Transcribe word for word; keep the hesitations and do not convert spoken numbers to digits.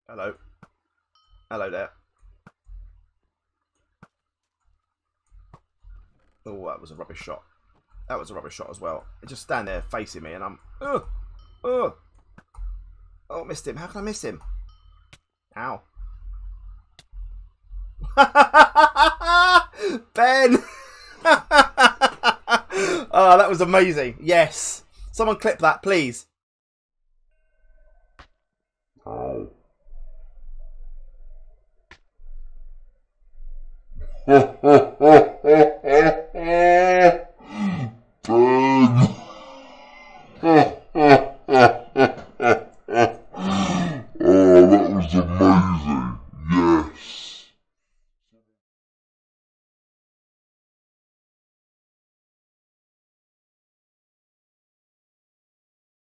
Hello. Hello there. Oh, that was a rubbish shot. That was a rubbish shot as well. Just stand there facing me and I'm... Oh! Oh! Oh, missed him. How can I miss him? Ow. Ben! Oh, that was amazing. Yes. Someone clip that, please. Oh.